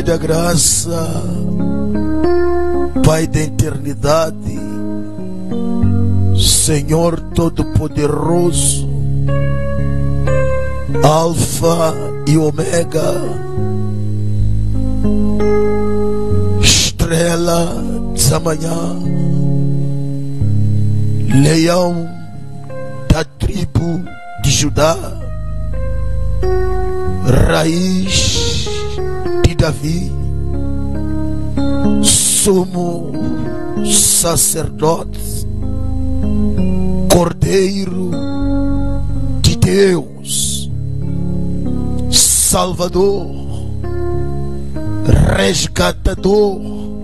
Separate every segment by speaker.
Speaker 1: Pai da graça, Pai da eternidade, Senhor Todo-Poderoso, Alfa e Ômega, Estrela da manhã, Leão da tribo de Judá, Raiz de Davi, Sumo Sacerdote, Cordeiro de Deus, Salvador, Resgatador,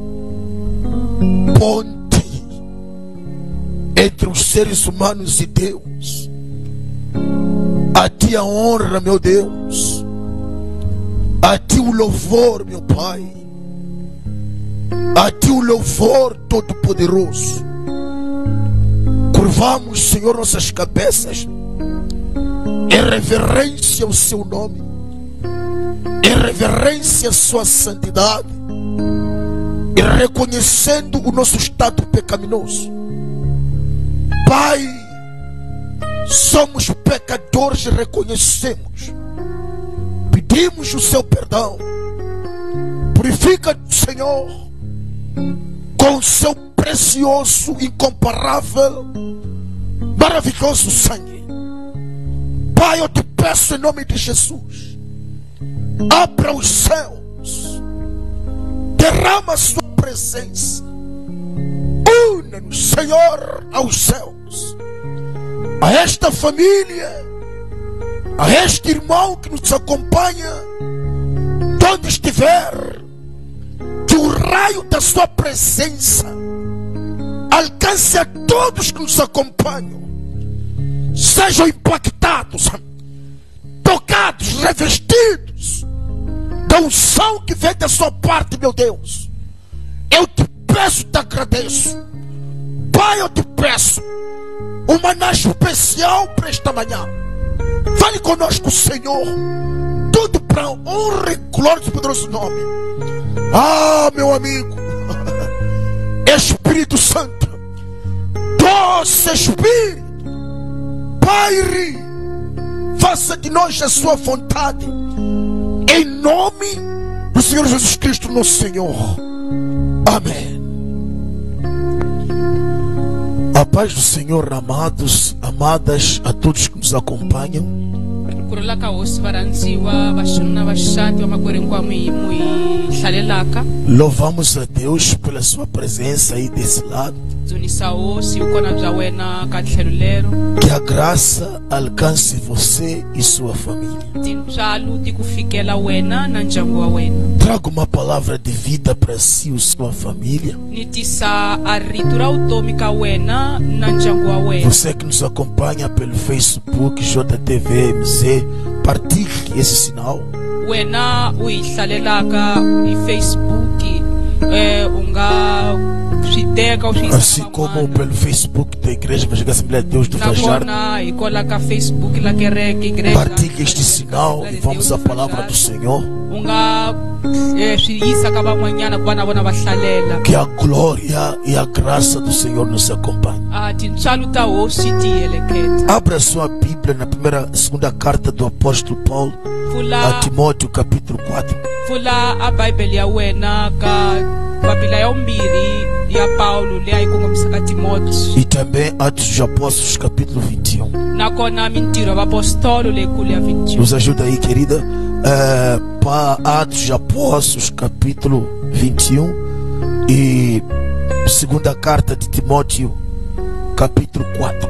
Speaker 1: ponte entre os seres humanos e Deus. A Ti a honra, meu Deus, a Ti o louvor, meu Pai, a Ti o louvor Todo-Poderoso. Curvamos, Senhor, nossas cabeças em reverência ao Seu nome, em reverência à Sua santidade, e reconhecendo o nosso estado pecaminoso. Pai, somos pecadores e reconhecemos. Pedimos o Seu perdão. Purifica-nos, Senhor, com o Seu precioso, incomparável, maravilhoso sangue. Pai, eu te peço em nome de Jesus, abra os céus, derrama a Sua presença, una-nos, Senhor, aos céus, a esta família, a este irmão que nos acompanha, de onde estiver, que o raio da Sua presença alcance a todos que nos acompanham, sejam impactados, tocados, revestidos da unção que vem da Sua parte, meu Deus. Eu te peço, te agradeço, Pai, eu te peço um maná especial para esta manhã. Fale conosco, Senhor, tudo para a honra e glória do poderoso nome. Ah, meu amigo, Espírito Santo, doce Espírito, Pai, faça de nós a Sua vontade, em nome do Senhor Jesus Cristo, nosso Senhor. Amém. A paz do Senhor, amados, amadas, a todos que nos acompanham. Louvamos a Deus pela Sua presença aí desse lado. Que a graça alcance você e sua família. Traga uma palavra de vida para si e sua família. Você que nos acompanha pelo Facebook, JTVMZ, partilhe esse sinal. Assim como pelo Facebook da Igreja Evangélica Assembleia de Deus do Fajardo, partilhe este sinal e vamos à palavra do Senhor. Que a glória e a graça do Senhor nos acompanhe. Abra sua Bíblia na segunda carta do apóstolo Paulo a Timóteo, capítulo 4. E também Atos dos Apóstolos, capítulo 21. Nos ajuda aí, querida. Atos dos Apóstolos, capítulo 21. E segunda carta de Timóteo, capítulo 4.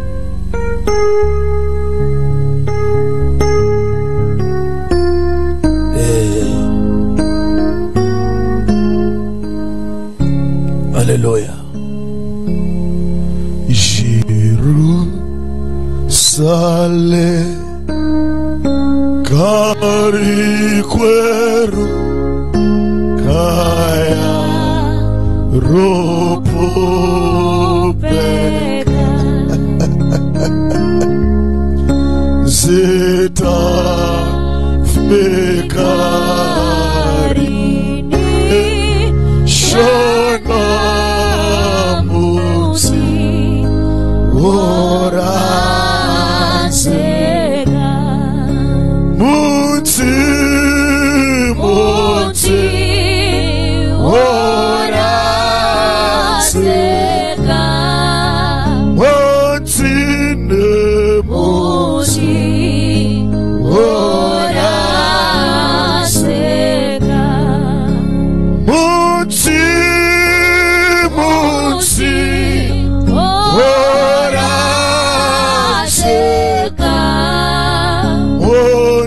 Speaker 1: Aleluia. Jerusalém, cariquero, caia, ropo, zeta, pecari.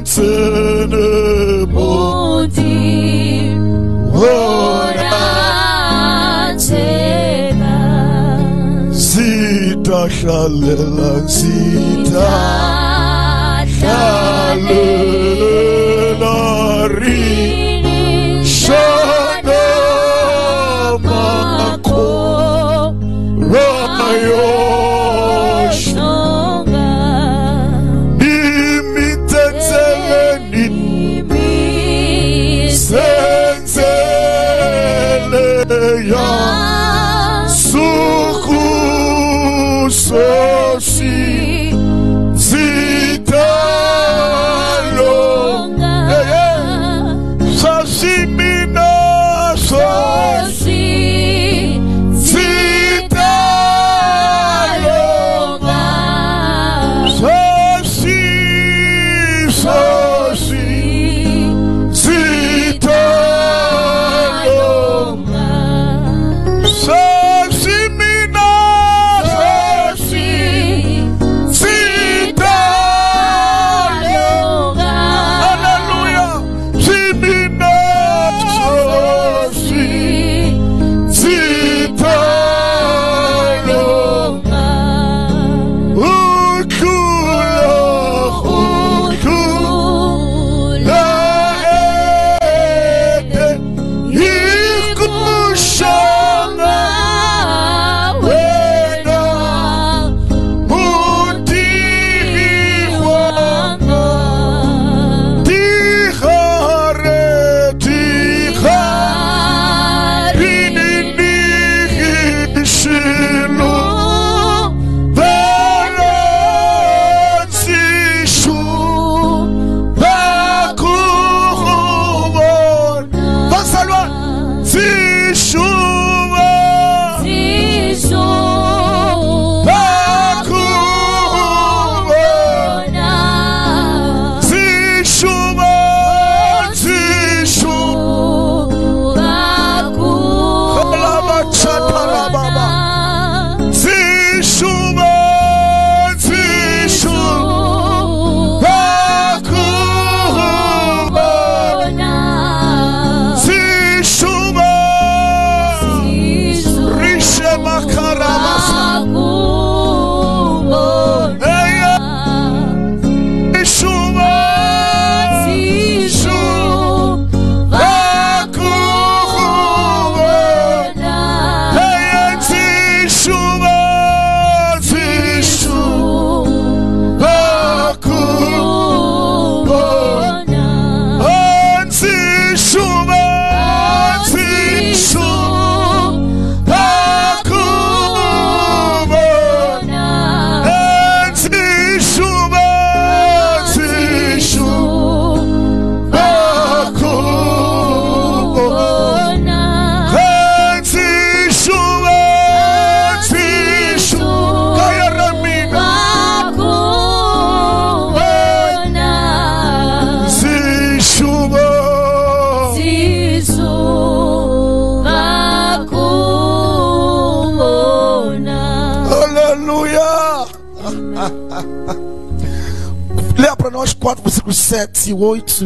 Speaker 1: Leia para nós 4 versículos 7 e 8.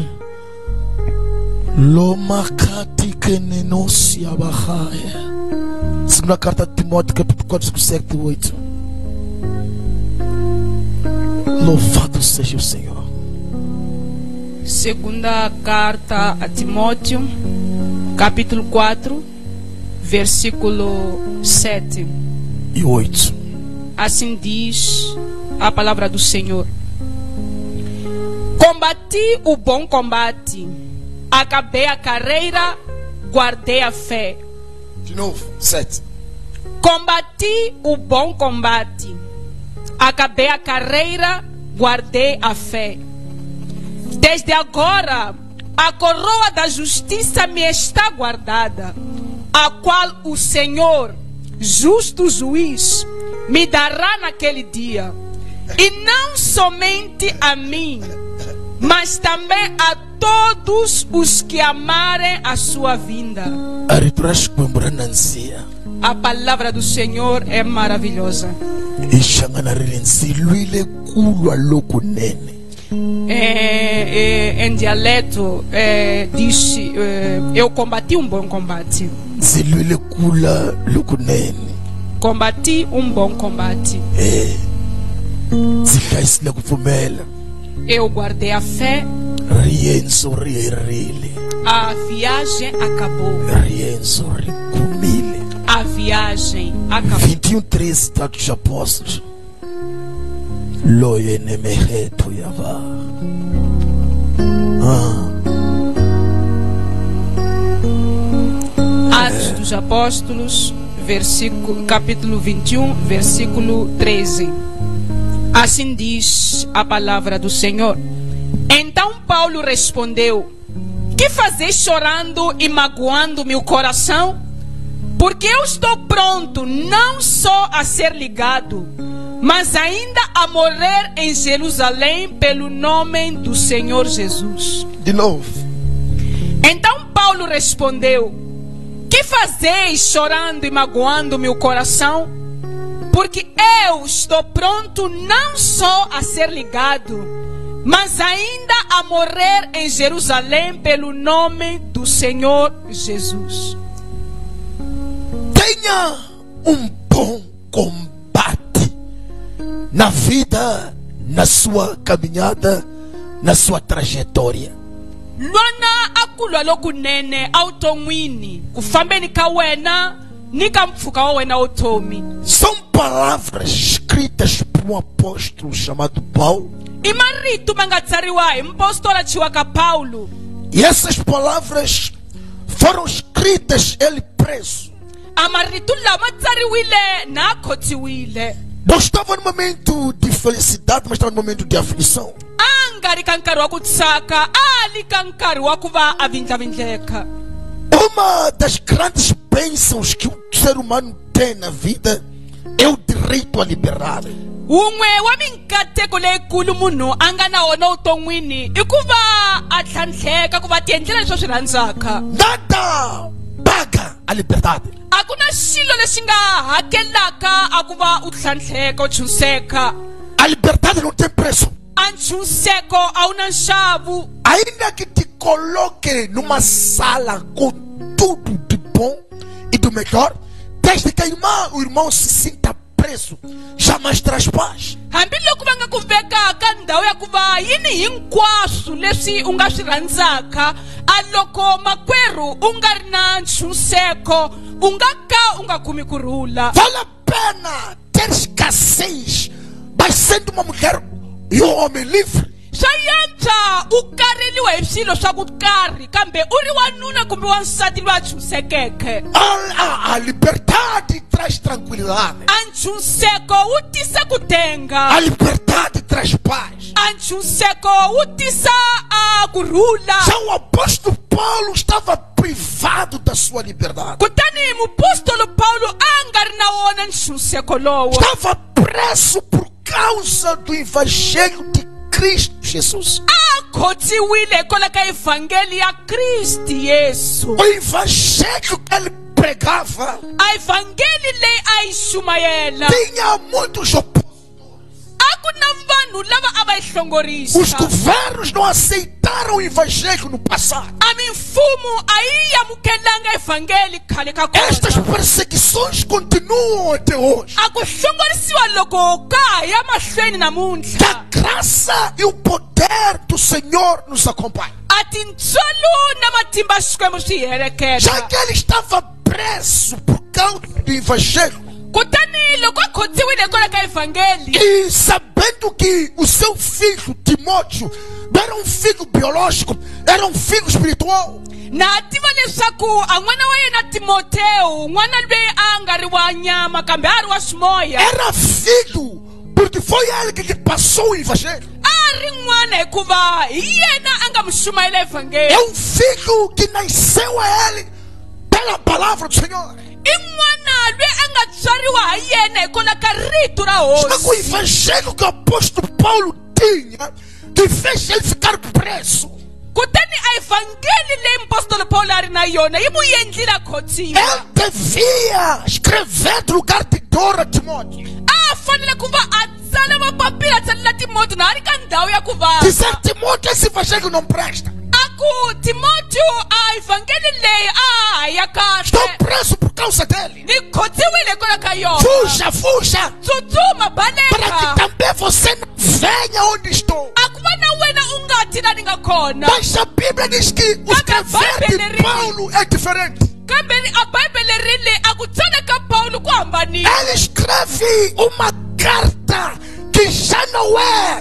Speaker 1: Lomakati kenenosia bahaya. Segunda carta de Timóteo, capítulo 4, versículos 7 e 8. Louvado seja o Senhor.
Speaker 2: Segunda carta a Timóteo, capítulo 4, versículo 7
Speaker 1: e 8.
Speaker 2: Assim diz a palavra do Senhor: combati o bom combate, acabei a carreira, guardei a fé.
Speaker 1: De novo, 7.
Speaker 2: Combati o bom combate, acabei a carreira, guardei a fé. Desde agora a coroa da justiça me está guardada, a qual o Senhor, justo juiz, me dará naquele dia, e não somente a mim, mas também a todos os que amarem a sua vinda. A palavra do Senhor é em dialeto, diz: eu combati um bom combate.
Speaker 1: Zilwile kula lukunene.
Speaker 2: Combati um bom combate.
Speaker 1: Zihlayisile kupfumela.
Speaker 2: Eu guardei a fé.
Speaker 1: Rienzo rierile.
Speaker 2: A viagem acabou.
Speaker 1: Rienzo ricumile.
Speaker 2: A viagem acabou.
Speaker 1: 21:13, Atos dos Apóstolos. Loye nemeheto yava.
Speaker 2: Atos dos Apóstolos, capítulo 21, versículo 13. Assim diz a palavra do Senhor. Então Paulo respondeu: que fazeis chorando e magoando meu coração? Porque eu estou pronto não só a ser ligado, mas ainda a morrer em Jerusalém pelo nome do Senhor Jesus.
Speaker 1: De novo.
Speaker 2: Então Paulo respondeu: que fazeis chorando e magoando meu coração? Porque eu estou pronto não só a ser ligado, mas ainda a morrer em Jerusalém pelo nome do Senhor Jesus.
Speaker 1: Tenha um bom combate na vida, na sua caminhada, na sua trajetória.
Speaker 2: Lwana akulwa lokunene automwini kufambeni ka wena nika mpfuka wa wena utomi.
Speaker 1: São palavras escritas por um apóstolo chamado Paulo.
Speaker 2: Imarito mangatsariwa impostora chiwaka Paulo.
Speaker 1: E essas palavras foram escritas ele preso.
Speaker 2: Amaritu la matsariwile na khotsiwile.
Speaker 1: Não estava no momento de felicidade, mas estava no momento de aflição.
Speaker 2: Angari kankari wa kutsaka, ali kankari wa kuva avindlavindleka.
Speaker 1: Uma das grandes bênçãos que o ser humano tem na vida é o direito à liberdade.
Speaker 2: Un'we wa minkateko leyikulu munhu a nga na wona vuton'wini i ku va a tlhantlheka ku va tiendlela leswi swi rhandzaka.
Speaker 1: Nada paga a liberdade.
Speaker 2: A ku na xilo lexi nga hakelaka a ku va u tlhantlheka u tshunxeka.
Speaker 1: A liberdade não tem preço.
Speaker 2: A ntshunxeko a wu na nxavu.
Speaker 1: Ainda que te coloque numa sala com tudo de bom e do melhor, desde que o irmão se sinta preso, jamais traz paz.
Speaker 2: Hambiloko va nga ku veka ka ndhawu ya ku va yini hinkwaswo leswi u nga swi rhandzaka, a loko makwerhu u nga ri na ntshunxeko u nga ka u nga kumi kurhula.
Speaker 1: Vale a pena ter escassez, mas sendo uma mulher e um homem livre.
Speaker 2: Swa yantswa u kareliwa hi swilo swa ku karhi kambe u ri wanuna kumbe wansati loyi a tshunxekeke.
Speaker 1: A liberdade traz tranquilidade.
Speaker 2: A ntshunxeko wu tisa ku tenga.
Speaker 1: A liberdade traz paz.
Speaker 2: A ntshunxeko wu tisa kurhula.
Speaker 1: Já o apóstolo Paulo estava privado da sua liberdade.
Speaker 2: Kutani mupostolo Paulo a nga ri na wona ntshunxeko lowo.
Speaker 1: Estava preso por causa do evangelho de Cristo Jesus.
Speaker 2: A khotsiwile hikwalaho ka evangeli ya Kristi Yesu.
Speaker 1: O evangelho que ele pregava
Speaker 2: A evangeli leyi a yi xumayela
Speaker 1: tinha muitos opositores.
Speaker 2: a ku na vanhu lava a va yi
Speaker 1: Os
Speaker 2: hlongorisa.
Speaker 1: governos não aceitaram o evangelho no passado.
Speaker 2: A mimfumo a yi amukelanga evangeli khale ka
Speaker 1: Estas
Speaker 2: kona.
Speaker 1: perseguições continuam até hoje.
Speaker 2: A ku hlongorisiwa loko ka ha ya mahlweni
Speaker 1: Que
Speaker 2: namuntlha.
Speaker 1: a graça e o poder do Senhor nos acompanhem.
Speaker 2: A tintswalo na matimba ya Xikwembu swi hi
Speaker 1: Já
Speaker 2: heleketa.
Speaker 1: que ele estava preso por causa do evangelho,
Speaker 2: Kutani loko a khotsiwile hikwalaho ka evangeli,
Speaker 1: e sabendo que o seu filho Timóteo não era um filho biológico, era um filho espiritual,
Speaker 2: na tiva leswaku a n'wana wa yena Timoteu n'wana loyi a nga ri wa nyama kambe a ri wa swimoya,
Speaker 1: era filho porque foi ele que passou o evangelho.
Speaker 2: a ri n'wana hikuva hi yena a nga mi xumayela
Speaker 1: É
Speaker 2: evangeli.
Speaker 1: um filho que nasceu a ele pela palavra do Senhor.
Speaker 2: I n'wana loyi a nga tswariwa ha yena hikwalaho ka rito ra
Speaker 1: Está com o
Speaker 2: hosi.
Speaker 1: evangelho que o apóstolo Paulo tinha, que fez ele ficar preso.
Speaker 2: Kutani a evangeli leyi mpostolo Paulo a ri na yona yi mu endlile a khotsiwa.
Speaker 1: Ele devia escrever do lugar de dor a Timóteo.
Speaker 2: A fanele ku va a tsala mapapila tsalela Timóteo na ri ka ndhawu ya ku vava.
Speaker 1: Dizer Timóteo, esse evangelho não presta.
Speaker 2: Aku Timóteo a evangeli leyi a ya
Speaker 1: Estou
Speaker 2: kahle.
Speaker 1: preso por causa dele.
Speaker 2: Ni khotsiwile kola ka yona.
Speaker 1: Fuja, fuja.
Speaker 2: Tsutsuma
Speaker 1: Para que
Speaker 2: baleka.
Speaker 1: também você não venha onde estou.
Speaker 2: Aku va na wena u nga ti na ni nga kona.
Speaker 1: Mas a Bíblia diz que o escrever de Paulo é diferente.
Speaker 2: Kambe a Bibele rile aku tsala ka Paulo ku hambanile.
Speaker 1: Ele escreve uma carta que já não é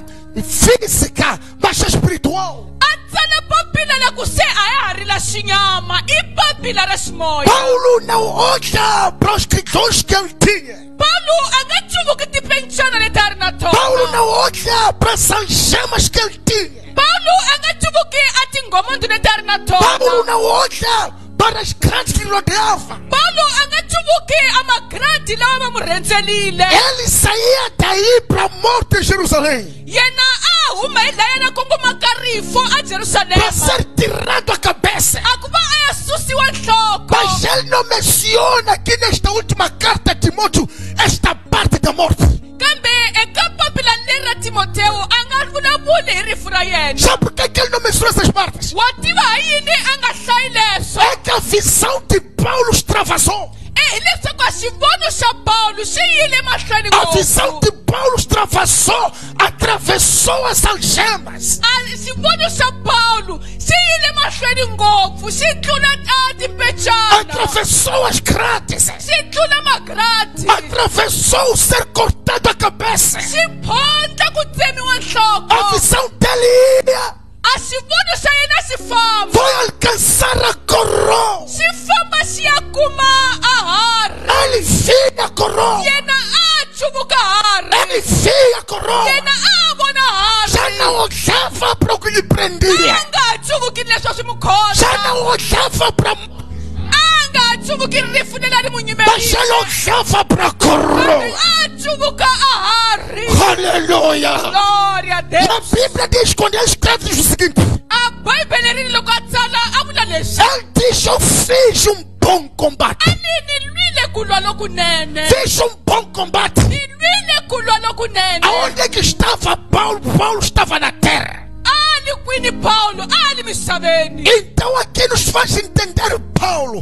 Speaker 1: física, mas é espiritual.
Speaker 2: Atsala papila la ku se a ya ha ri la xinyama I papila ra ximoya.
Speaker 1: Paulo não olha para os cristãos que ele tinha.
Speaker 2: Paulo a nga cuvuki tipencana leti a ri na
Speaker 1: Paulo
Speaker 2: tona.
Speaker 1: não olha para as algemas que ele tinha.
Speaker 2: Paulo a nga cuvuki a tingomondo leti a ri na
Speaker 1: Paulo
Speaker 2: tona.
Speaker 1: não olha para as grades que rodeavam.
Speaker 2: Paulo a nga cuvuki a magradi lawa va mu rhendzelile.
Speaker 1: Ele saía daí para a morte em Jerusalém,
Speaker 2: Yena a huma hi laya na kongomaka rifo a
Speaker 1: para
Speaker 2: Jerusalema.
Speaker 1: ser tirado a cabeça.
Speaker 2: A ku va a ya susiwa nhloko.
Speaker 1: Mas ele não menciona aqui nesta última carta a Timóteo esta parte da morte.
Speaker 2: Kambe eka papila leri ra Timoteo a nga vulavuli hi rifu ra yena.
Speaker 1: Sabe por que ele não menciona essas partes?
Speaker 2: Wa tiva hi yini a nga hlayi leswo?
Speaker 1: É que a visão de Paulo extravasou.
Speaker 2: Hi leswaku a xivono xa Paulo xi yile mahlweni
Speaker 1: A visão
Speaker 2: ngopfu.
Speaker 1: de Paulo extravasou, atravessou as algemas.
Speaker 2: A xivono xa Paulo xi yile mahlweni ngopfu xi tlula a timpecana.
Speaker 1: Atravessou as grades.
Speaker 2: Xi tlula magradi.
Speaker 1: Atravessou o ser cortado a cabeça.
Speaker 2: Xi phondla ku tsemiwa
Speaker 1: A
Speaker 2: nhloko.
Speaker 1: visão dele ia,
Speaker 2: A xivono xa yena xi famba.
Speaker 1: foi alcançar a coroa.
Speaker 2: Xi famba xi ya kuma a hari.
Speaker 1: Ele via a coroa.
Speaker 2: Yena a cuvuka hari.
Speaker 1: Ele via a coroa.
Speaker 2: Yena a vona
Speaker 1: Já
Speaker 2: hari.
Speaker 1: não olhava para o que lhe
Speaker 2: A
Speaker 1: prendia.
Speaker 2: nga ha cuvuki leswi a swi mu khoma.
Speaker 1: Já não olhava para,
Speaker 2: A nga ha cuvuki rifu leri a ri mu
Speaker 1: mas
Speaker 2: yimerile.
Speaker 1: ele olhava para a coroa.
Speaker 2: A cuvuka a hari.
Speaker 1: Aleluia.
Speaker 2: Glória a
Speaker 1: E
Speaker 2: Deus.
Speaker 1: a Bíblia diz, quando ele escreve, diz o seguinte:
Speaker 2: A Bibele ri loko a tsala a vula leswi.
Speaker 1: ele diz, eu fiz um bom combate.
Speaker 2: Ni lwile ku lwa lokunene.
Speaker 1: Fiz um bom combate.
Speaker 2: Ni lwile ku lwa lokunene.
Speaker 1: Aonde é que estava Paulo? Paulo estava na terra.
Speaker 2: A li kwini Paulo, a li misaveni.
Speaker 1: Então aqui nos faz entender Paulo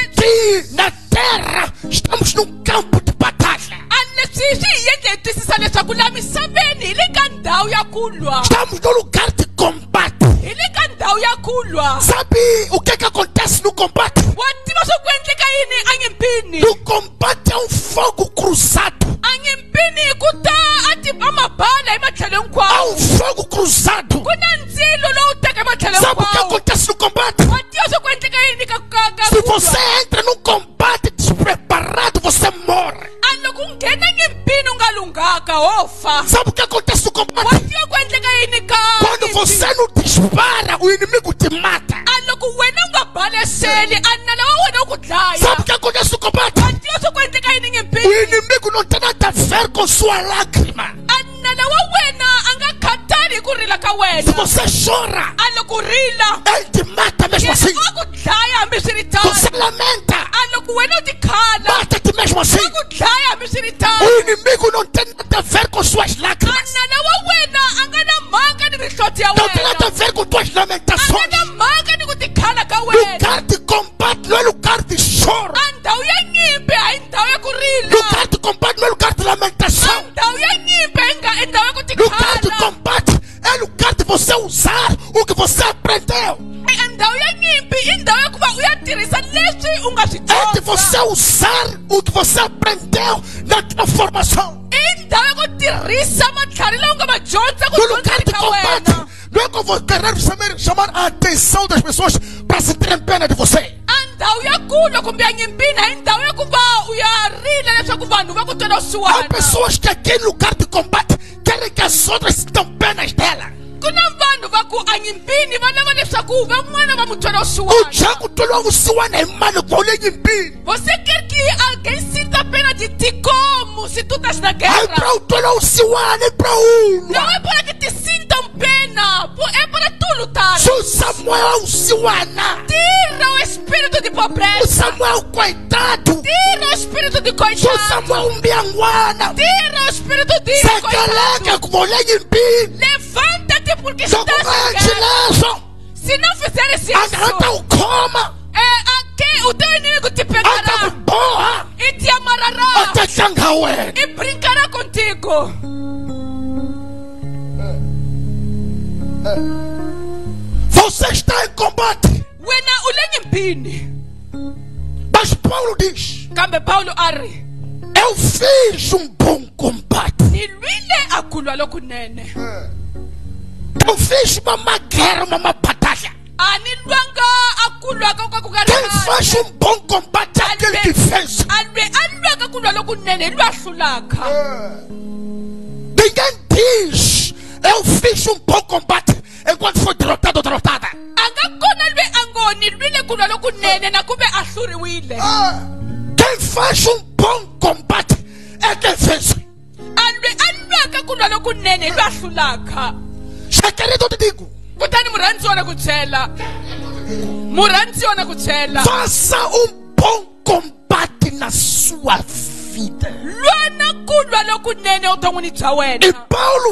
Speaker 1: que na terra estamos num campo de batalha.
Speaker 2: A leswi swi hi endle hi twisisa leswaku la misaveni hi le ka ndhawu ya ku lwa.
Speaker 1: Estamos num lugar de combate.
Speaker 2: Hi le ka ndhawu ya ku lwa.
Speaker 1: Sabe o que é que acontece no combate?
Speaker 2: Wa tiva swo ku endleka yini a nyimpini?
Speaker 1: No combate é um fogo cruzado.
Speaker 2: A nyimpini ku ta a mabala hi matlhelo
Speaker 1: Há
Speaker 2: hinkwawo.
Speaker 1: um fogo cruzado.
Speaker 2: Ku na ndzilo lowu teka hi matlhelo
Speaker 1: Sabe o que
Speaker 2: hinkwawo.
Speaker 1: acontece no combate?
Speaker 2: Wa tiva swo ku endleka yini ka
Speaker 1: Se
Speaker 2: ku lwa?
Speaker 1: você entra num combate despreparado, você morre.
Speaker 2: A loko u nghena nyimpini u nga lunghaka ho fa.
Speaker 1: Sabe o que acontece no
Speaker 2: Wa
Speaker 1: combate?
Speaker 2: tiva ku endleka yini ka
Speaker 1: Quando você não dispara, o inimigo te mata.
Speaker 2: a loko wena u nga baleseli a nala wa wena u ku dlaya.
Speaker 1: Sabe o que acontece no combate?
Speaker 2: Wa tiva swo ku endleka yini
Speaker 1: O
Speaker 2: nyimpini?
Speaker 1: inimigo não tem nada a ver com sua lágrima.
Speaker 2: A nala wa wena a nga khatali hi ku rila ka
Speaker 1: Se
Speaker 2: wena.
Speaker 1: você chora,
Speaker 2: A loko rila
Speaker 1: ele te mata mesmo
Speaker 2: yena
Speaker 1: assim.
Speaker 2: a ku dlaya hambi swi ri
Speaker 1: Você
Speaker 2: tano.
Speaker 1: lamenta,
Speaker 2: A loko wena u ti khala
Speaker 1: mata-te mesmo assim.
Speaker 2: a ku dlaya hambi swi ri
Speaker 1: O
Speaker 2: tano.
Speaker 1: inimigo não tem nada a ver com suas
Speaker 2: A
Speaker 1: lágrimas.
Speaker 2: nala wa wena a nga na mhaka ni mihloti ya
Speaker 1: Não tem nada a
Speaker 2: wena.
Speaker 1: ver com tuas
Speaker 2: A nga
Speaker 1: lamentações.
Speaker 2: na mhaka ni ku ti khala ka wena.
Speaker 1: Lugar de combate não é lugar de choro.
Speaker 2: A ndhawu ya nyimpi hayi ndhawu ya ku rila.
Speaker 1: Lugar de combate não é lugar de
Speaker 2: A
Speaker 1: lamentação.
Speaker 2: ndhawu ya nyimpi hi nga i ndhawu ya ku ti
Speaker 1: Lugar de
Speaker 2: khala.
Speaker 1: combate é lugar de você usar o que você aprendeu.
Speaker 2: A ndhawu ya nyimpi i ndhawu ya ku va u ya tirhisa leswi u nga swi
Speaker 1: É de você
Speaker 2: dyondza.
Speaker 1: usar o que você aprendeu na tua formação.
Speaker 2: I ndhawu ya ku tirhisa matlhari lawa u nga ma dyondza ku
Speaker 1: No lugar
Speaker 2: dyondzeni
Speaker 1: de
Speaker 2: ka
Speaker 1: combate,
Speaker 2: wena.
Speaker 1: não é que eu vou querer chamar a atenção das pessoas para se terem pena de você.
Speaker 2: A ndhawu ya kulwa kumbe ya nyimpini hi ndhawu ya ku va u ya rila leswaku vanhu va ku twela
Speaker 1: Há
Speaker 2: vusiwana.
Speaker 1: pessoas que aqui no lugar de combate querem que as outras sintam penas dela.
Speaker 2: Ku na vanhu va ku a nyimpini va lava leswaku van'wana va mu twela
Speaker 1: O
Speaker 2: vusiwana.
Speaker 1: Tiago tolou o suana em mano com o limpinho.
Speaker 2: Você quer que alguém sinta pena de ti como se tu estás na
Speaker 1: Aí
Speaker 2: guerra?
Speaker 1: para o tolou o suana para o
Speaker 2: Não é para que te sintam pena, é para tu lutar.
Speaker 1: Sou Samuel o suana.
Speaker 2: Tira Tira o espírito de
Speaker 1: O
Speaker 2: pobreza.
Speaker 1: Samuel coitado.
Speaker 2: Tira o espírito de
Speaker 1: O
Speaker 2: coitado.
Speaker 1: Samuel mbiangwana.
Speaker 2: Tira o espírito de
Speaker 1: Sekeleke
Speaker 2: coitado.
Speaker 1: kubolenya impini.
Speaker 2: Levanta-te porque está
Speaker 1: Sokubenzi
Speaker 2: chegando.
Speaker 1: leso.
Speaker 2: Se não fizeres isso,
Speaker 1: Angata ukhoma.
Speaker 2: o teu inimigo te pegará
Speaker 1: Atakuboha.
Speaker 2: e te amarrará
Speaker 1: Atatlanga wena.
Speaker 2: e brincará contigo.
Speaker 1: Você está em combate.
Speaker 2: Wena ulenye mpini.
Speaker 1: Mas Paulo diz:
Speaker 2: Kambe Paulo ari.
Speaker 1: eu fiz um bom combate.
Speaker 2: Nilwile akulwa lokunene.
Speaker 1: Eu fiz uma guerra, uma batalha.
Speaker 2: Anilwanga akulwa
Speaker 1: Quem faz um bom combate é aquele que fez.
Speaker 2: Alwanga kulwa lokunene lwahlulaka.
Speaker 1: Ninguém diz: eu fiz um bom combate enquanto foi derrotado ou derrotada.
Speaker 2: Angakona lwe angoni lwile kulwa lokunene nakube ahluriwile.
Speaker 1: Quem faz um bom combate é quem fez.
Speaker 2: Alwanga kulwa lokunene lwahlulaka.
Speaker 1: Já querido, te digo:
Speaker 2: Kutani murandziona kutshela. Murandziona kutshela.
Speaker 1: faça um bom combate na sua vida.
Speaker 2: Lwana kulwa lokunene uton'wini bya
Speaker 1: E
Speaker 2: wena.
Speaker 1: Paulo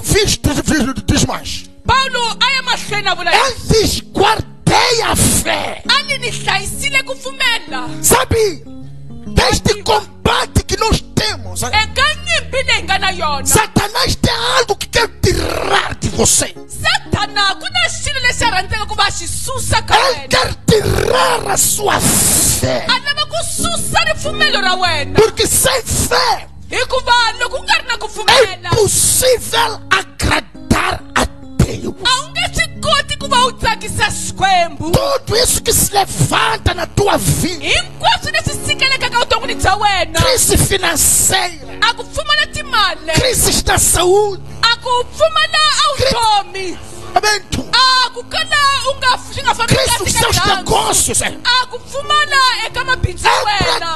Speaker 1: diz mais.
Speaker 2: Paulo aya mahlweni a vula
Speaker 1: Ele diz: guardei a fé.
Speaker 2: ani ni hlayisile ku pfumela.
Speaker 1: Sabe, deste combate que nós temos,
Speaker 2: Eka nyimpi leyi nga na yona.
Speaker 1: Satanás tem algo que quer tirar de você.
Speaker 2: Satana ku na xilo lexi a rhandzaka ku va xi susa ka
Speaker 1: Ele
Speaker 2: wena.
Speaker 1: quer tirar a sua fé.
Speaker 2: A lava ku susa ripfumelo ra wena.
Speaker 1: Porque sem fé
Speaker 2: Hikuva loko u nga ri na ku
Speaker 1: é
Speaker 2: pfumela
Speaker 1: impossível agradar a Deus.
Speaker 2: a wu nge swi koti ku va u tsakisa xikwembu.
Speaker 1: Tudo isso que se levanta na tua vida,
Speaker 2: Hinkwaswo leswi sikelekaka vuton'wini bya wena.
Speaker 1: crise financeira,
Speaker 2: A ku pfumala timali.
Speaker 1: crise da saúde,
Speaker 2: A ku pfumala a vutomi.
Speaker 1: amém?
Speaker 2: A ku kala u nga swi nga fambi
Speaker 1: Crise
Speaker 2: kahle
Speaker 1: nos
Speaker 2: ka
Speaker 1: seus
Speaker 2: rirhandzu.
Speaker 1: negócios, é
Speaker 2: A ku pfumala eka mabindzu ya
Speaker 1: para
Speaker 2: wena.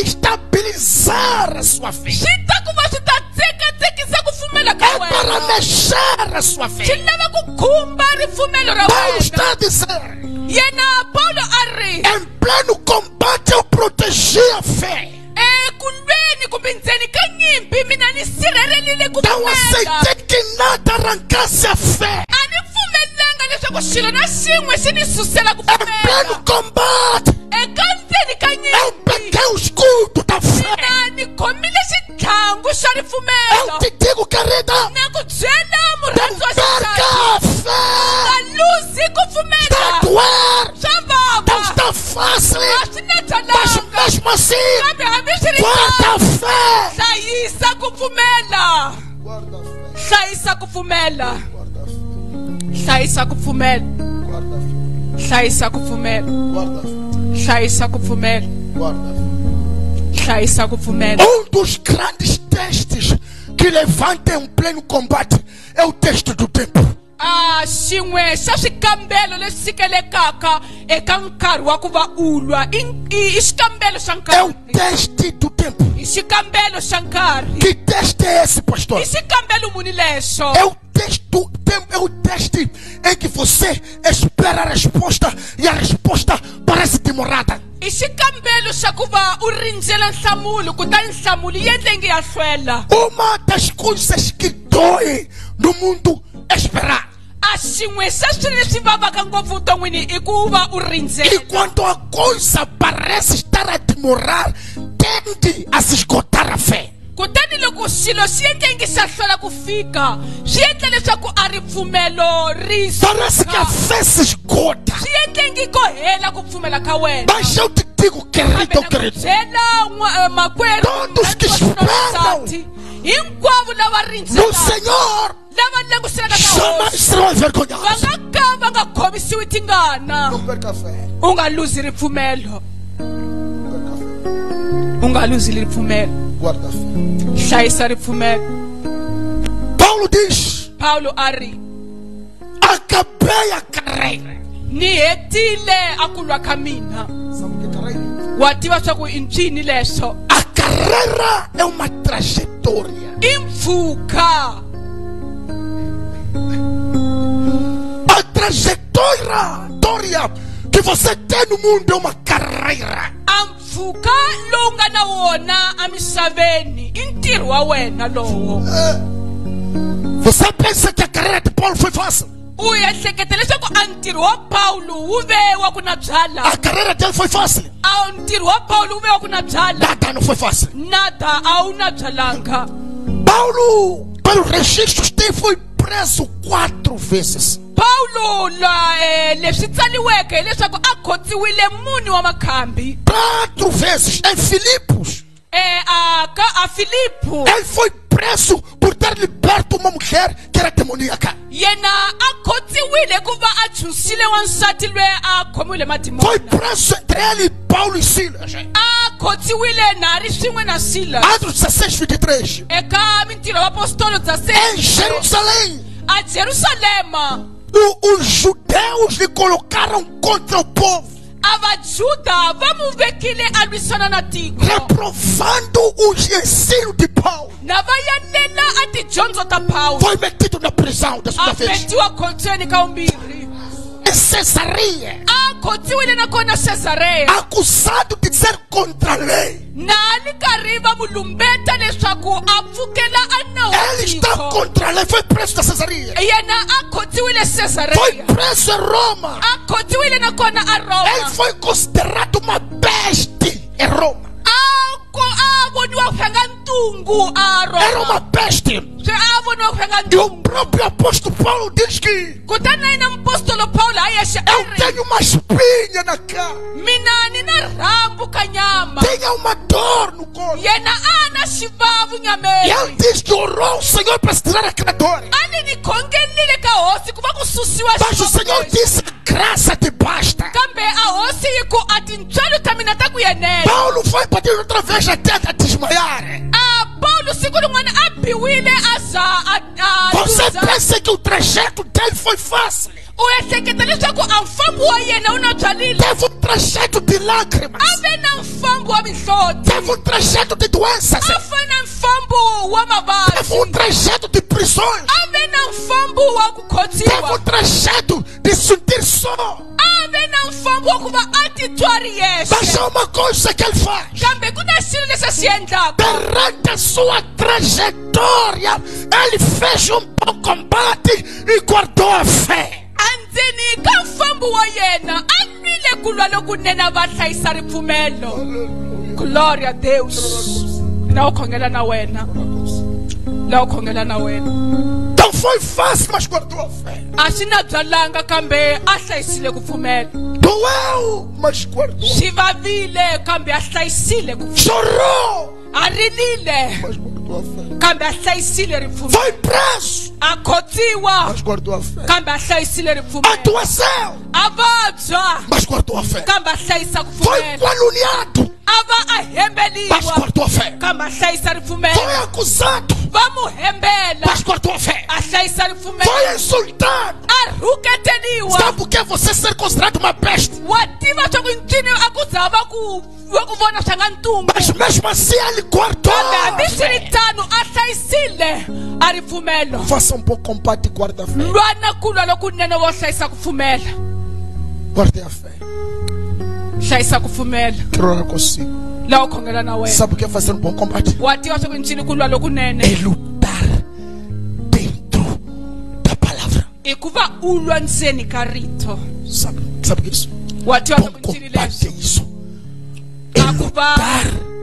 Speaker 1: desestabilizar a sua fé.
Speaker 2: Swi ta ku va swi ta tsekatsekisa ku pfumela ka
Speaker 1: É para
Speaker 2: wena.
Speaker 1: mexer a sua fé.
Speaker 2: Swi lava ku khumba ripfumelo ra
Speaker 1: Paulo
Speaker 2: wena.
Speaker 1: está a dizer:
Speaker 2: Yena Paulo a ri
Speaker 1: em pleno combate eu protegi a fé.
Speaker 2: ekulweni kumbe ndzeni ka nyimpi mina ni sirhelelile ku
Speaker 1: Não
Speaker 2: pfumela.
Speaker 1: aceitei que nada arrancasse a fé.
Speaker 2: A ni pfumelanga leswaku xilo na xin'we xi ni susela ku
Speaker 1: Em pleno
Speaker 2: pfumela.
Speaker 1: combate
Speaker 2: Eka ndzeni ka
Speaker 1: eu
Speaker 2: nyimpi
Speaker 1: peguei o escudo da fé.
Speaker 2: mina ni khomile xithlangu xa
Speaker 1: Eu
Speaker 2: ripfumelo.
Speaker 1: te digo, querida,
Speaker 2: Na ku byela
Speaker 1: não
Speaker 2: murhandzi wa
Speaker 1: perca
Speaker 2: xisati.
Speaker 1: a fé.
Speaker 2: Nga luzi ku
Speaker 1: Está a
Speaker 2: pfumela.
Speaker 1: doer,
Speaker 2: Swa
Speaker 1: não
Speaker 2: vava.
Speaker 1: está fácil,
Speaker 2: A swi
Speaker 1: mas
Speaker 2: natalanga.
Speaker 1: mesmo assim,
Speaker 2: Kambe hambi swi ri
Speaker 1: guarda
Speaker 2: tano,
Speaker 1: a fé.
Speaker 2: hlayisa ku pfumela.
Speaker 1: Guarda a fé,
Speaker 2: Hlayisa ku pfumela.
Speaker 1: guarda a fé,
Speaker 2: Hlayisa ku pfumela.
Speaker 1: guarda a fé,
Speaker 2: Hlayisa ku pfumela.
Speaker 1: guarda a fé,
Speaker 2: Hlayisa ku pfumela.
Speaker 1: guarda a fé.
Speaker 2: Hlayisa ku pfumela.
Speaker 1: Dos grandes testes que levanta em pleno combate é o teste do tempo.
Speaker 2: Xin'we xa swikambelo leswi sikelekaka eka nkarhi wa ku va u lwa i xikambelo xa
Speaker 1: É o
Speaker 2: nkarhi.
Speaker 1: teste do tempo.
Speaker 2: I xikambelo xa nkarhi.
Speaker 1: Que teste é esse, pastor?
Speaker 2: I xikambelo muni lexo.
Speaker 1: É o teste do tempo, é o teste em que você espera a resposta e a resposta parece demorada.
Speaker 2: I xikambelo xa ku va u rindzela nhlamulo kutani nhlamulo yi endle nge ya hlwela.
Speaker 1: Uma das coisas que dói no mundo é esperar.
Speaker 2: A xin'we xa swilo leswi vavaka ngopfu vuton'wini i ku va u
Speaker 1: E
Speaker 2: rindzela.
Speaker 1: quando a coisa parece estar a demorar, tende a se esgotar a fé.
Speaker 2: Kutani loko xilo xi endlenge xa hlwela ku fika swi endla leswaku a ripfumelo ri
Speaker 1: Parece que a
Speaker 2: suka.
Speaker 1: fé se esgota.
Speaker 2: Swi endlenge ko hela ku pfumela ka wena.
Speaker 1: Mas eu te digo, querido, querido,
Speaker 2: byela makwerhu
Speaker 1: Todos que esperam
Speaker 2: hinkwavo lava
Speaker 1: no
Speaker 2: rindzelaka
Speaker 1: Senhor
Speaker 2: lava languselaka ka
Speaker 1: jamais
Speaker 2: hosi
Speaker 1: serão
Speaker 2: va
Speaker 1: envergonhados.
Speaker 2: nga ka va nga khomisiwi tingana.
Speaker 1: Não perca a fé.
Speaker 2: U nga luzi ripfumelo.
Speaker 1: Não perca a fé.
Speaker 2: U nga luzi ripfumelo.
Speaker 1: Guarda a fé.
Speaker 2: Hlayisa ripfumelo.
Speaker 1: Paulo diz:
Speaker 2: Paulo a ri
Speaker 1: acabei a carreira.
Speaker 2: ni hetile a ku lwa ka mina.
Speaker 1: Sabe o que é carreira?
Speaker 2: Wa tiva swa ku i ncini leswo.
Speaker 1: A carreira é uma trajetória.
Speaker 2: I mpfhuka.
Speaker 1: A trajetória que que você tem no mundo é uma carreira.
Speaker 2: Ampfhuka lowu nga na wona amisaveni i ntirho wa wena lowo.
Speaker 1: Você pensa que a carreira de Paulo foi fácil?
Speaker 2: U ehleketa leswaku a ntirho wa Paulo wu vewa ku na byala.
Speaker 1: A carreira dele foi fácil?
Speaker 2: A ntirho wa Paulo wu vewa ku na byala.
Speaker 1: Nada não foi fácil.
Speaker 2: Nada a wu na byalanga.
Speaker 1: Paulo, pelos registros, foi preso 4 vezes.
Speaker 2: Paulo leswi tsaliweke leswaku a khotsiwile muni wa makhambi.
Speaker 1: 4 vezes em Filipos.
Speaker 2: A Filipo.
Speaker 1: Ele foi preso por ter liberto uma mulher que era demoníaca.
Speaker 2: Yena a khotsiwile ku va a tshunxile wansati loyi a khomiwile madimoni.
Speaker 1: Foi preso entre ele e Paulo e Silas.
Speaker 2: A khotsiwile na ri swin'we na Silas.
Speaker 1: Atos 16:23.
Speaker 2: Eka mintirho wa apostolo dza
Speaker 1: Em Jerusalém.
Speaker 2: a Jerusalema.
Speaker 1: Os judeus lhe colocaram contra o povo,
Speaker 2: A vajuda va mu vekile a lwisana na tiko.
Speaker 1: reprovando os ensinos de Paulo.
Speaker 2: Na va yanela a tidyondzo ta Paulo.
Speaker 1: Foi metido na prisão da segunda
Speaker 2: A
Speaker 1: vez.
Speaker 2: metiwa khontsweni ka vumbirhi.
Speaker 1: Em Cesareia,
Speaker 2: A khotsiwile nakona Cesareya.
Speaker 1: acusado de ser contra a lei.
Speaker 2: Na ni karhi va mu lumbeta leswaku a pfukela a nawu wa
Speaker 1: Ele está
Speaker 2: tiko.
Speaker 1: contra a lei. Foi preso na Cesareia.
Speaker 2: Yena a khotsiwile
Speaker 1: Foi
Speaker 2: Cesareya.
Speaker 1: preso em Roma.
Speaker 2: A khotsiwile nakona a
Speaker 1: Ele
Speaker 2: Roma.
Speaker 1: foi considerado uma peste em Roma.
Speaker 2: A voniwa ku rhanga ntungu a
Speaker 1: Era uma
Speaker 2: Roma.
Speaker 1: peste.
Speaker 2: A voniwa ku rhanga
Speaker 1: E o
Speaker 2: ntungu.
Speaker 1: próprio apóstolo Paulo diz que
Speaker 2: Kutani na yena mpostolo Paulo a yexe a
Speaker 1: eu
Speaker 2: ri,
Speaker 1: tenho uma espinha na cara.
Speaker 2: mina ni na rhambu ka nyama.
Speaker 1: Tenha uma dor no corpo.
Speaker 2: Yena a na xivavu
Speaker 1: E ele
Speaker 2: nyameni.
Speaker 1: diz que orou o Senhor para se tirar aquela dor.
Speaker 2: A ni khongelile ka hosi ku va ku susiwa
Speaker 1: Mas o
Speaker 2: xivavu
Speaker 1: Senhor
Speaker 2: lexi.
Speaker 1: disse: graça te basta.
Speaker 2: Kambe a hosi yi ku a tintswalo ta mina ta ku yenela.
Speaker 1: Paulo foi bater outra vez até a desmaiar.
Speaker 2: A Paulo siku rin'wana a biwile a za a
Speaker 1: Você
Speaker 2: luza.
Speaker 1: pensa que o trajeto dele foi fácil?
Speaker 2: U ehleketa leswaku a mfambo wa yena wu na byalile.
Speaker 1: Teve um trajeto de lágrimas.
Speaker 2: A ve na mfambo wa mihloti.
Speaker 1: Teve um trajeto de doenças.
Speaker 2: A fe na mfambo wa
Speaker 1: Teve um
Speaker 2: mavabyi.
Speaker 1: trajeto de prisões.
Speaker 2: A ve na mfambo wa ku
Speaker 1: Teve um
Speaker 2: khotsiwa.
Speaker 1: trajeto de sentir só.
Speaker 2: A ve na mfambo wa ku va a titwa a ri
Speaker 1: Mas
Speaker 2: yexe.
Speaker 1: há uma coisa que ele faz.
Speaker 2: Kambe ku na xilo lexi a xi endlaka.
Speaker 1: Durante a sua trajetória, ele fez um bom combate e guardou a fé.
Speaker 2: Andzeni ka mfambo wa yena a nwile ku lwa lokunene a va hlayisa ripfumelo. Gloria a Deus. Na u khongela na wena. Na u khongela na wena.
Speaker 1: Não foi fácil, mas guardou a fé.
Speaker 2: A xi na byalanga kambe a hlayisile ku pfumela.
Speaker 1: Doeu, mas guardou.
Speaker 2: Swi vavile kambe a hlayisile ku pfumela.
Speaker 1: Chorou,
Speaker 2: A rilile
Speaker 1: mas guardou a fé.
Speaker 2: kambe a hlayisile ripfumelo.
Speaker 1: Foi preso,
Speaker 2: A khotsiwa
Speaker 1: mas guardou a fé.
Speaker 2: kambe a hlayisile ripfumelo.
Speaker 1: Adoeceu,
Speaker 2: A vabya
Speaker 1: mas guardou a fé.
Speaker 2: kambe a hlayisa ku
Speaker 1: Foi
Speaker 2: pfumela.
Speaker 1: caluniado,
Speaker 2: A va a
Speaker 1: mas
Speaker 2: hembeliwa
Speaker 1: guardou a fé.
Speaker 2: kambe a hlayisa
Speaker 1: Foi
Speaker 2: ripfumelo.
Speaker 1: acusado,
Speaker 2: Va mu hembela
Speaker 1: mas guardou a fé.
Speaker 2: a hlayisa
Speaker 1: Foi
Speaker 2: ripfumelo.
Speaker 1: insultado.
Speaker 2: A rhuketeliwa.
Speaker 1: Sabe por que você ser considerado uma peste?
Speaker 2: Wa tiva swa ku ncini a ku za va ku vona swa nga ntungu.
Speaker 1: Mas mesmo assim ele guardou.
Speaker 2: Kambe
Speaker 1: a
Speaker 2: hambi swi ri
Speaker 1: fé.
Speaker 2: tano a hlayisile a ripfumelo.
Speaker 1: Faça um bom combate e guarda a fé.
Speaker 2: Lwana ku lwa lokunene wo hlayisa ku pfumela.
Speaker 1: Guarde a fé.
Speaker 2: Hlayisa ku pfumela.
Speaker 1: Quero orar consigo.
Speaker 2: La u khongela na wena.
Speaker 1: Sabe o que é fazer um bom combate?
Speaker 2: Wa tiva swa ku ncini ku lwa
Speaker 1: É
Speaker 2: lokunene.
Speaker 1: lutar dentro da palavra.
Speaker 2: I ku va u lwa ndzeni ka rito.
Speaker 1: Sabe o que é isso?
Speaker 2: Wa tiva swa
Speaker 1: Bom
Speaker 2: ku ncini
Speaker 1: combate é
Speaker 2: leswi.
Speaker 1: isso. É
Speaker 2: A ku va
Speaker 1: lutar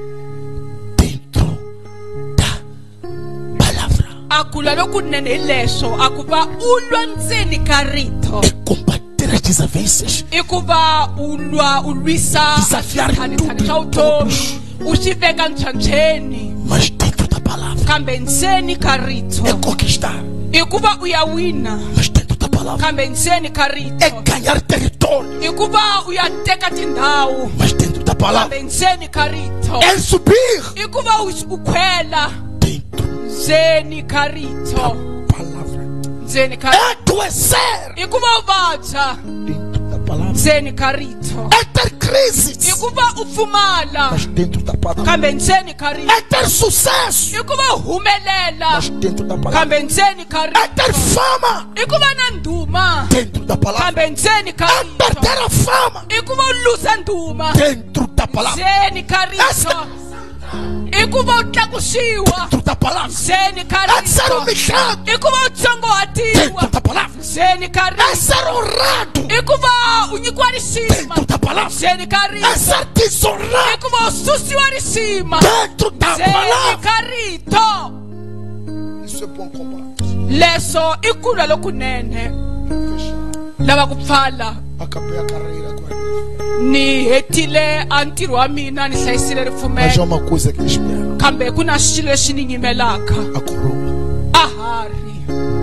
Speaker 1: dentro da palavra.
Speaker 2: a ku lwa lokunene hi leswo a ku va u lwa ndzeni ka rito.
Speaker 1: É combater as desavenças.
Speaker 2: I ku va u lwisa
Speaker 1: Desafiar
Speaker 2: swithanithani swa
Speaker 1: tudo
Speaker 2: vutomi. U swi veka ntshwantsweni.
Speaker 1: Mas dentro da palavra.
Speaker 2: Kambe ndzeni ka rito.
Speaker 1: É conquistar.
Speaker 2: I ku va u ya wina.
Speaker 1: Mas dentro da palavra.
Speaker 2: Kambe ndzeni ka
Speaker 1: É
Speaker 2: rito.
Speaker 1: ganhar território.
Speaker 2: I ku va u ya teka tindhawu.
Speaker 1: Mas dentro da palavra.
Speaker 2: Kambe ndzeni ka rito.
Speaker 1: É subir
Speaker 2: I ku va u khwela
Speaker 1: dentro
Speaker 2: ndzeni ka rito.
Speaker 1: da palavra.
Speaker 2: Ndzeni ka
Speaker 1: É adoecer
Speaker 2: I ku va u vabya
Speaker 1: dentro da palavra.
Speaker 2: ndzeni ka rito.
Speaker 1: É ter crises,
Speaker 2: Hikuva u pfumala
Speaker 1: mas dentro da palavra.
Speaker 2: kambe ndzeni ka rito.
Speaker 1: É ter sucesso,
Speaker 2: Hikuva u humelela
Speaker 1: mas dentro da palavra.
Speaker 2: kambe ndzeni ka
Speaker 1: É
Speaker 2: rito.
Speaker 1: ter fama,
Speaker 2: Hikuva na ndhuma
Speaker 1: dentro da palavra.
Speaker 2: kambe ndzeni ka
Speaker 1: É
Speaker 2: rito.
Speaker 1: perder a fama,
Speaker 2: Hikuva u luza ndhuma
Speaker 1: dentro da palavra.
Speaker 2: ndzeni ka rito. Hikuva u tlakusiwa
Speaker 1: Dentro da palavra.
Speaker 2: ndzeni ka
Speaker 1: É ser
Speaker 2: rito.
Speaker 1: humilhado,
Speaker 2: Hikuva u
Speaker 1: dentro
Speaker 2: tsongohatiwa
Speaker 1: da palavra.
Speaker 2: ndzeni ka
Speaker 1: É
Speaker 2: rito.
Speaker 1: ser honrado,
Speaker 2: Hikuva u nyikiwa risima
Speaker 1: dentro da palavra.
Speaker 2: ndzeni ka
Speaker 1: É
Speaker 2: rito.
Speaker 1: ser desonrado,
Speaker 2: Hikuva u susiwa risima
Speaker 1: dentro da
Speaker 2: ndzeni
Speaker 1: palavra.
Speaker 2: ka rito.
Speaker 1: Isso é bom combate.
Speaker 2: Leswo i kulwa lokunene. Lava ku pfala
Speaker 1: Acabei a carreira agora.
Speaker 2: ni hetile a ntirho wa mina ni hlayisile
Speaker 1: Mas há
Speaker 2: ripfumelo
Speaker 1: uma coisa que me espera.
Speaker 2: kambe ku na xilo lexi ni nyimelaka
Speaker 1: A coroa.
Speaker 2: a hari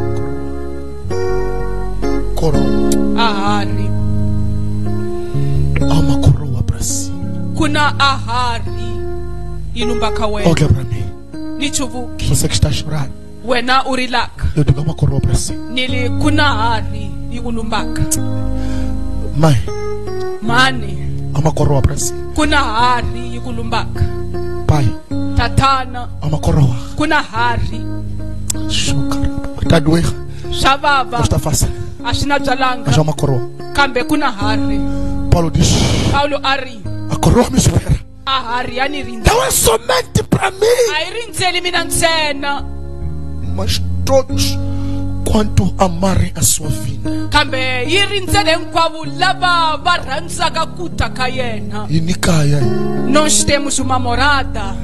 Speaker 1: Coroa.
Speaker 2: a hari
Speaker 1: Há uma coroa para si.
Speaker 2: ku na a hari yi lumbaka wena.
Speaker 1: Olha para mim.
Speaker 2: Ni chuvuki
Speaker 1: Você que está a chorar.
Speaker 2: wena u rilaka
Speaker 1: Eu digo há uma coroa para si.
Speaker 2: nili ku na hari yi ku lumbaka.
Speaker 1: Mãe,
Speaker 2: Mani
Speaker 1: há uma coroa para si.
Speaker 2: ku na hari yi ku lumbaka.
Speaker 1: Pai,
Speaker 2: Tatana
Speaker 1: há uma coroa.
Speaker 2: ku na hari.
Speaker 1: Chucar. Está a doer.
Speaker 2: Swa vava
Speaker 1: Não está fácil.
Speaker 2: a swi na byalanga
Speaker 1: Mas há uma coroa.
Speaker 2: kambe ku na hari.
Speaker 1: Paulo diz:
Speaker 2: Paulo a ri
Speaker 1: a coroa me espera.
Speaker 2: a hari ya ni rindza.
Speaker 1: Não é somente para mim,
Speaker 2: A yi rindzeli mina ntsena
Speaker 1: mas todos quanto amarem a sua vinda.
Speaker 2: kambe yi rindzele hinkwavo lava va rhandzaka ku ta ka yena.
Speaker 1: E Nicaia,
Speaker 2: Nós temos uma morada.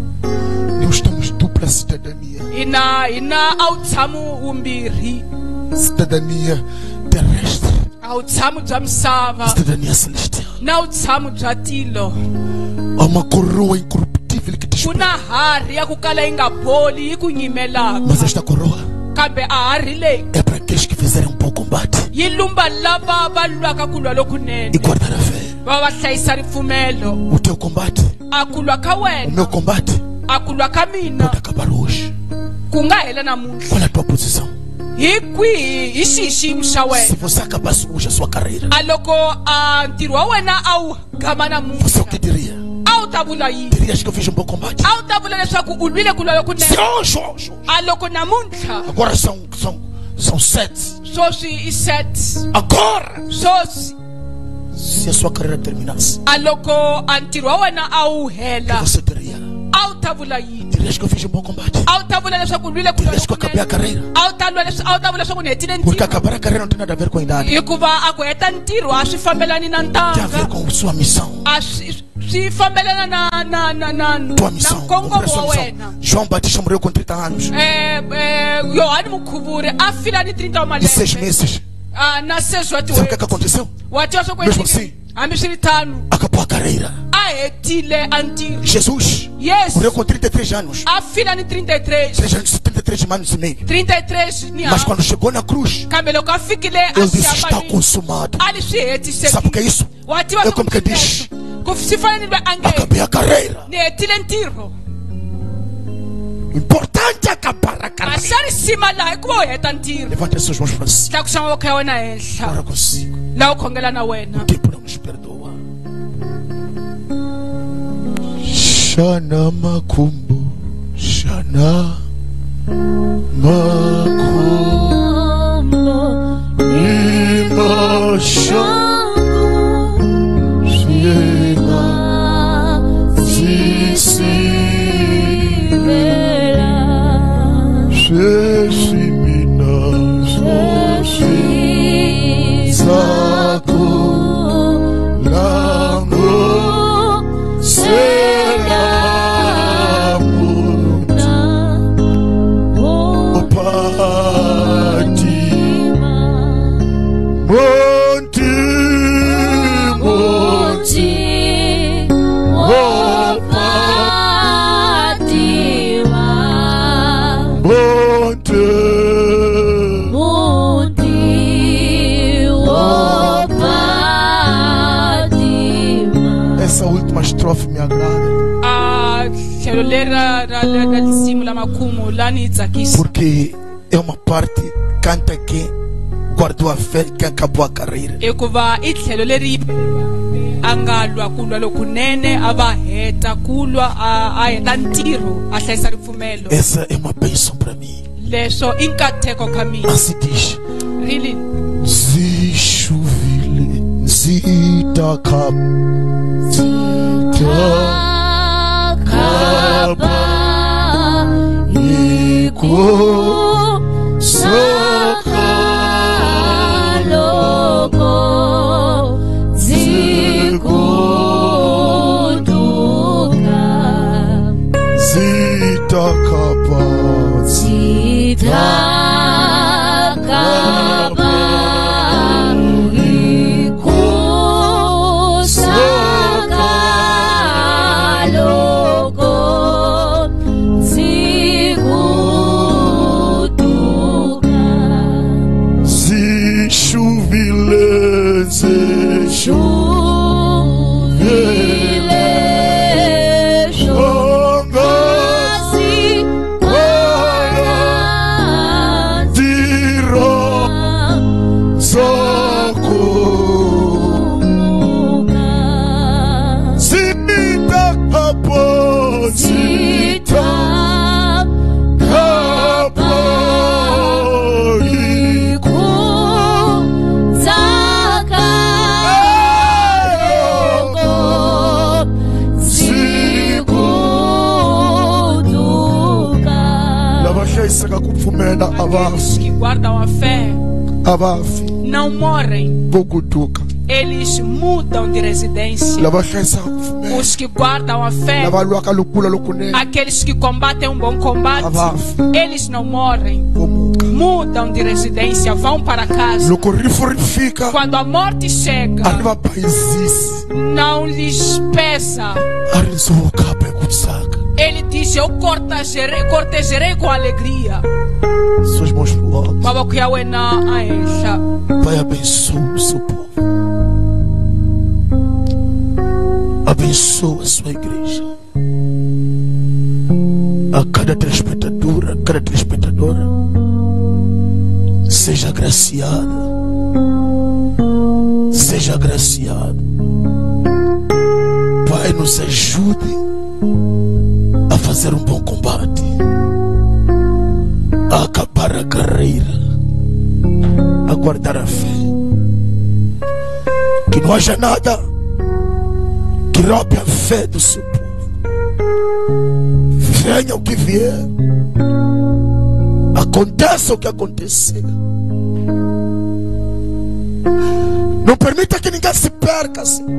Speaker 1: nós temos dupla cidadania.
Speaker 2: Ina a wu tshamo wumbirhi.
Speaker 1: Cidadania terrestre,
Speaker 2: A wu tshamo bya misava
Speaker 1: cidadania celestial.
Speaker 2: na wu tshamo bya tilo.
Speaker 1: Há uma coroa incorruptível que te
Speaker 2: Ku
Speaker 1: espera.
Speaker 2: na hari ya ku kala yi nga boli yi ku nyimelaka.
Speaker 1: Mas esta coroa
Speaker 2: Kambe a hari leyi
Speaker 1: é para aqueles que fizerem um bom combate
Speaker 2: yi lumba lava va lwaka ku lwa lokunene.
Speaker 1: e guardar a fé.
Speaker 2: Va va hlayisa ripfumelo.
Speaker 1: O teu combate,
Speaker 2: A ku lwa ka
Speaker 1: o
Speaker 2: wena,
Speaker 1: meu combate,
Speaker 2: a ku lwa ka mina
Speaker 1: pode acabar hoje.
Speaker 2: ku nga hela namuntlha.
Speaker 1: Qual é a tua posição?
Speaker 2: Hi kwihi hi xihi xiyimo xa
Speaker 1: Se
Speaker 2: wena.
Speaker 1: você acabasse hoje a sua carreira,
Speaker 2: A loko a ntirho wa wena a wu gama
Speaker 1: você o
Speaker 2: namuntlha,
Speaker 1: que diria?
Speaker 2: a wu ta vula yini?
Speaker 1: Dirias que eu fiz um bom combate?
Speaker 2: A wu ta vula leswaku u lwile ku lwa
Speaker 1: Se
Speaker 2: lokunene.
Speaker 1: hoje.
Speaker 2: A loko namuntlha
Speaker 1: Agora são 7.
Speaker 2: swoswi i set,
Speaker 1: Agora,
Speaker 2: swoswi
Speaker 1: se a sua carreira terminasse,
Speaker 2: a loko a ntirho wa wena a wu
Speaker 1: o que
Speaker 2: hela,
Speaker 1: você diria?
Speaker 2: a wu ta vula yini?
Speaker 1: Dirias que eu fiz um bom combate?
Speaker 2: A wu ta vula leswaku u lwile ku lwa
Speaker 1: Dirias que eu acabei a
Speaker 2: lokunene.
Speaker 1: carreira?
Speaker 2: A wu ta vula leswaku ni hetile
Speaker 1: Porque
Speaker 2: ntirho.
Speaker 1: acabar a carreira não tem nada a ver com a idade.
Speaker 2: Hikuva a ku heta ntirho a swi fambelani na
Speaker 1: Tem a ver
Speaker 2: ntanga,
Speaker 1: com sua missão.
Speaker 2: a swi fambelana na
Speaker 1: Tua missão.
Speaker 2: nkongomo wa
Speaker 1: Sua
Speaker 2: wena.
Speaker 1: missão. João Batista morreu com 30 anos
Speaker 2: Yohani Mukhuvuri a fila ni 30 wa
Speaker 1: e 6
Speaker 2: malembe.
Speaker 1: meses.
Speaker 2: Na sweswi wa
Speaker 1: Sabe o que aconteceu?
Speaker 2: wativa swo
Speaker 1: Mesmo
Speaker 2: kwendlile
Speaker 1: assim.
Speaker 2: hambi swi ri tano
Speaker 1: Acabou a carreira.
Speaker 2: a hetile a ntirho.
Speaker 1: Jesus
Speaker 2: Yes,
Speaker 1: morreu com 33 anos.
Speaker 2: a fila ni 33
Speaker 1: 73 anos e meio.
Speaker 2: 33 ni
Speaker 1: Mas
Speaker 2: ha
Speaker 1: quando chegou na cruz,
Speaker 2: kambe loko a fikile a
Speaker 1: ele disse:
Speaker 2: siya
Speaker 1: está
Speaker 2: mali
Speaker 1: consumado.
Speaker 2: a ni swi
Speaker 1: Sabe o que é
Speaker 2: hetisekile.
Speaker 1: isso?
Speaker 2: Wativa
Speaker 1: É
Speaker 2: swo
Speaker 1: como que diz:
Speaker 2: ku swi fanele ni lwe angeni
Speaker 1: acabei a carreira.
Speaker 2: ni hetile ntirho.
Speaker 1: O importante é acabar a
Speaker 2: A
Speaker 1: carreira.
Speaker 2: swa risima laha hikuva u heta ntirho.
Speaker 1: Levante as suas mãos para cima.
Speaker 2: Tlakusa mavoko ya wena henhla
Speaker 1: Agora consigo.
Speaker 2: laha u khongela na wena.
Speaker 1: O tempo não nos perdoa. Shana makumbu, shana makumbu, ima shangu, shena sisivela, sheshimina, sheshizako, lango, Essa última estrofe me agrada,
Speaker 2: Tlhelo leri ra tinsimu la makhumu la ni tsakisa
Speaker 1: porque é uma parte canta que guardou a fé, quem acabou a carreira.
Speaker 2: Ikuva itlhelo leri angalwa kulwa lokunene ava heta kulwa a heta ntirho a hlayisa ripfumelo.
Speaker 1: Essa é uma bênção para mim.
Speaker 2: Leswo i nkateko ka mina.
Speaker 1: Assim diz.
Speaker 2: Really?
Speaker 1: Zishuvile zitakap zitakapa iko sakaloko zikuduka zitakapa zitakapa iko sakaloko zikuduka zishuvile zishuvile shongazi diro zoko zita kapo zita kapo iko
Speaker 2: aqueles que guardam a fé não morrem, eles mudam de residência. Os que guardam a fé, aqueles que combatem um bom combate, eles não morrem, mudam de residência, vão para casa. Quando a morte chega, não lhes pesa. Ele diz: eu cortejarei com alegria.
Speaker 1: Suas mãos pro alto.
Speaker 2: Vai
Speaker 1: abençoar o seu povo. Abençoa a sua igreja. A cada telespectador, a cada telespectadora, seja agraciada. Seja agraciado. Pai, nos ajude a fazer um bom combate, a acabar a carreira, a guardar a fé. Que não haja nada que roube a fé do seu povo. Venha o que vier, aconteça o que acontecer. Não permita que ninguém se perca, Senhor.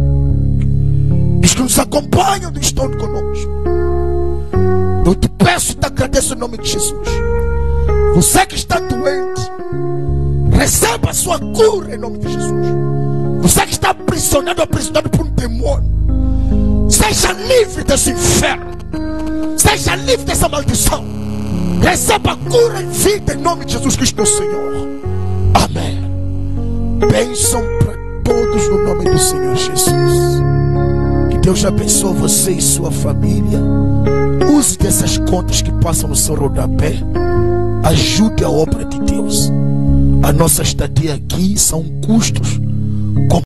Speaker 1: Os que nos acompanham estão conosco. Eu te peço e te agradeço em nome de Jesus. Você que está doente, receba a sua cura em nome de Jesus. Você que está aprisionado por um demônio, seja livre desse inferno. Seja livre dessa maldição. Receba a cura e vida em nome de Jesus Cristo, Senhor. Amém. Bênção para todos no nome do Senhor Jesus. Que Deus abençoe você e sua família. Use dessas contas que passam no seu rodapé. Ajude a obra de Deus. A nossa estadia aqui são custos